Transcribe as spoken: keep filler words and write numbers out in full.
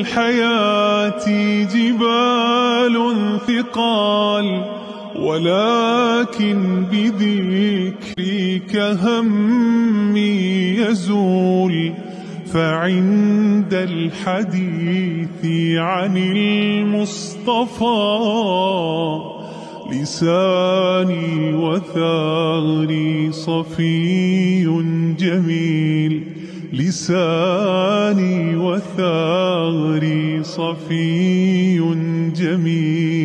الحياة جبال ثقال، ولكن بذكرك همي يزول. فعند الحديث عن المصطفى لساني وثغري صفي جميل، لساني وثغري صفي جميل.